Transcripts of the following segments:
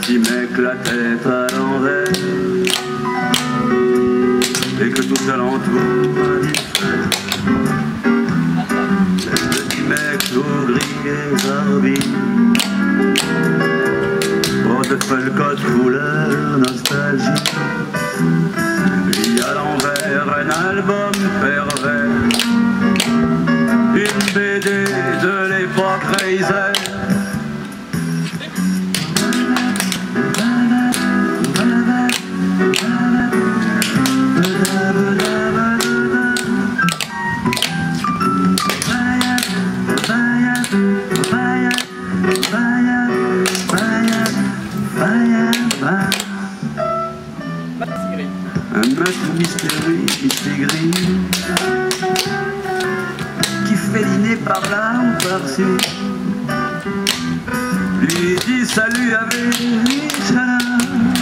petit mec la tête à l'envers et que tout alentour a différent. Le petit mec tout gris et barbu, portefeuille code couleur nostalgie, lit à l'envers un album pervers, une BD de l'époque Reiser. Un maître mystérieux qui s'aigrit, qui fait dîner par là ou par-ci, lui dit salut avec Michelin.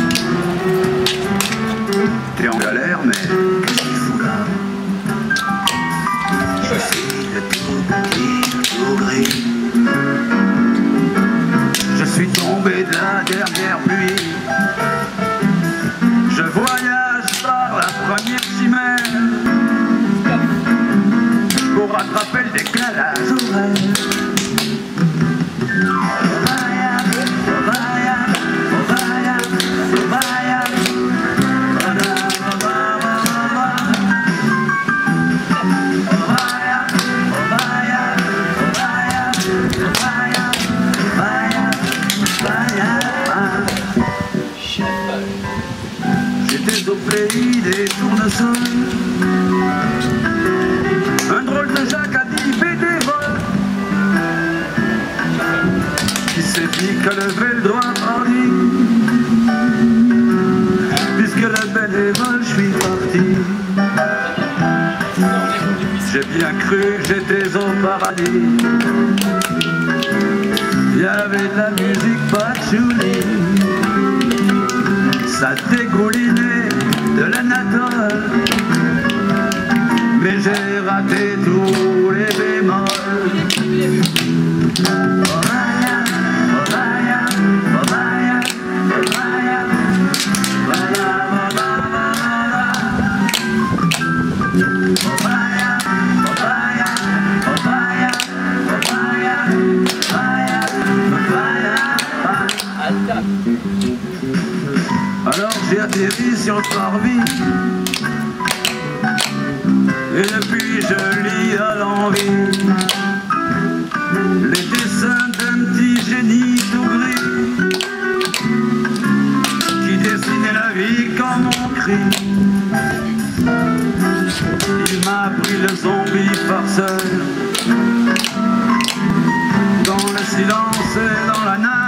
T'es en galère, mais qu'est-ce qu'il fout là? Je suis le tout petit, le tout gris, je suis tombé de la dernière pluie. Je voyage par la première chimère pour rattraper le décalage horaire. J'étais au pays des tournesols, un drôle de Jacques a dit bénévole, qui s'est dit que lever le doigt parti, puisque le bénévole je suis parti. J'ai bien cru que j'étais au paradis, il y avait de la musique patchouli, ça dégoulinait de l'Anatole, mais j'ai raté tous les bémols. Obaya, obaya, obaya, obaya, obaya, obaya, obaya, obaya, obaya, obaya. Alors j'ai atterri sur le parvis, et depuis je lis à l'envie les dessins d'un petit génie tout gris qui dessinait la vie comme on crie. Il m'a pris le zombie farceur dans le silence et dans la night.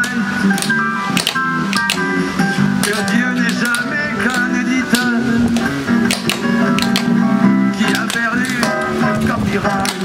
Que Dieu n'est jamais qu'un éditeur qui a perdu le copyright.